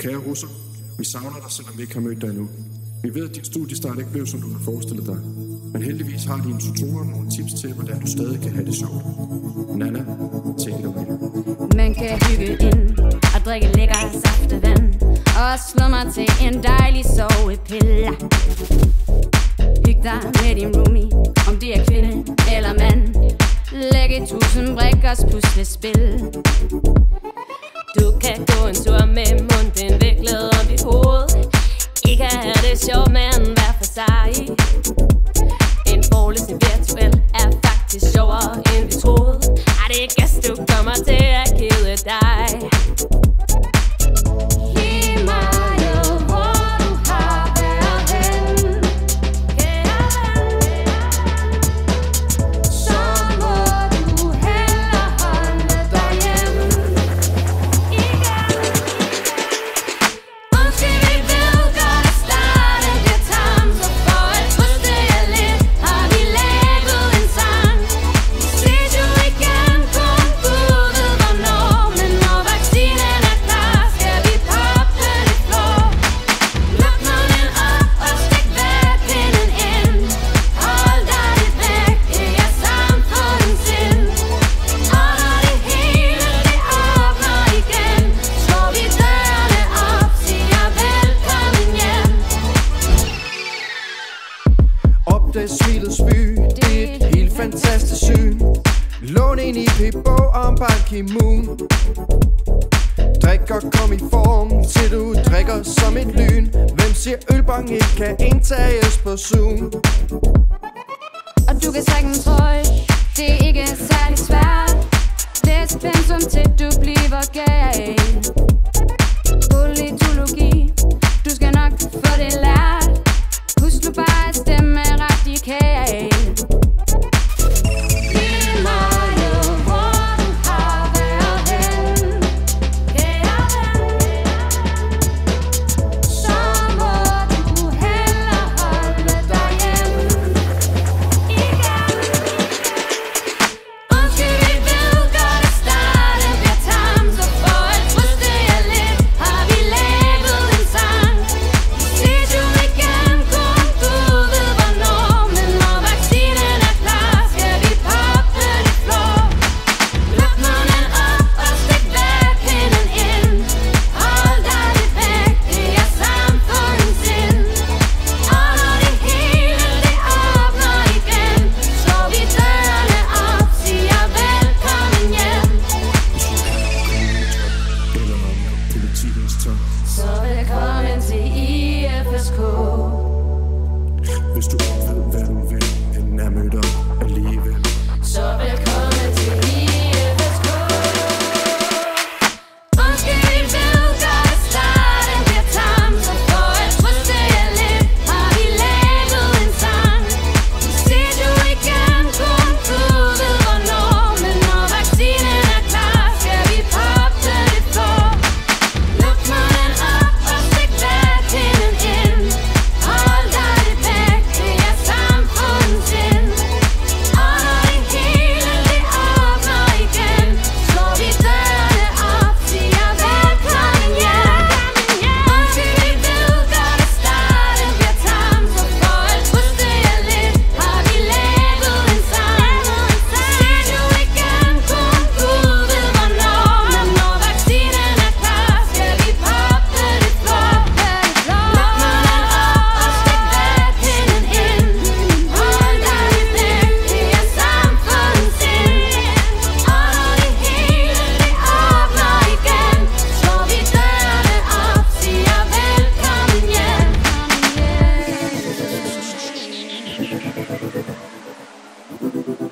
Kære russer, vi savner dig, selvom vi ikke har mødt dig endnu. Vi ved, at din studiestart ikke blev, som du havde forestillet dig. Men heldigvis har dine tutorer nogle tips til, hvordan du stadig kan have det sjovt. Nana, take it away. Man kan hygge ind og drikke lækker saftevand og slå mig til en dejlig sovepille. Hyg dig med din roomie, om det er kvinde eller mand. Læg 1000 brikkers puslespil. Du kan gå en tur med munden viklet om dit hoved. I kan have det sjovt, men hver for sig. En forlæsning virtuel er faktisk sjovere end vi troede. Er det ikke gas, du kommer til at kede dig? Giv mig jo, hvor du har været hen, kære ven. Så må du hellere holde dig hjemme igen. Måske vi ved godt at starten bliver tam, så for at trøste jer lidt har vi lavet en sang. Vi ses jo igen, kun Gud ved hvornår, men når vaccinen er klar, skal vi poppe det flår. Luk munden op og stik vatpinden ind. Hold dig lidt væk, det er samfundets sind. Og når det hele det åbner igen, slår vi dørene op, siger velkommen hjem. Opdag smilets by, det er et helt fantastisk syn. Lån en IP-bog om Ban Ki-moon. Drik og kom i form, til du drikker som et lyn. Hvem siger ølbong ikke kan indtages på Zoom? Og du kan trække en trøje, det er ikke særlig svært. Læs pensum til du bliver gal. Politologi, du skal nok få det lært. Husk nu bare at stemme radikal. Giv mig jo, hvor du har været hen, kære ven. Så må du hellere holde dig hjemme igen. Måske vi ved godt at starten bliver tam, så for at trøste jer lidt har vi lavet en sang. Vi ses jo igen, kun Gud ved hvornår, men når vaccinen er klar, skal vi poppe det flår. Luk munden op og stik vatpinden ind. Hold dig lidt væk, det er samfundets sind. Og når det hele det åbner igen, slår vi dørene op, siger velkommen hjem. Eller om politikens top. Så velkommen til IFSK. Hvis du ikke ved, hvad du vil, den er mødt op alligevel. Så velkommen til IFSK. Måske vi ved godt at starten bliver tam, så for at trøste jer lidt har vi lavet en sang. Vi ses jo igen, kun Gud ved hvornår, men når vaccinen er klar, skal vi poppe det flår. Luk munden op og stik vatpinden ind. Hold dig lidt væk, det er samfundets sind. Og når det hele det åbner igen, slår vi dørene op, siger velkommen hjem. Måske vi ved godt at starten bliver tam, så for at trøste jer lidt har vi lavet en sang. Vi ses jo igen, kun Gud ved hvornår, men når vaccinen er klar, skal vi poppe det flår. Luk munden op og stik vatpinden ind. Hold dig lidt væk, det er samfundets sind. Og når det hele det åbner igen, slår vi dørene op, siger velkommen hjem.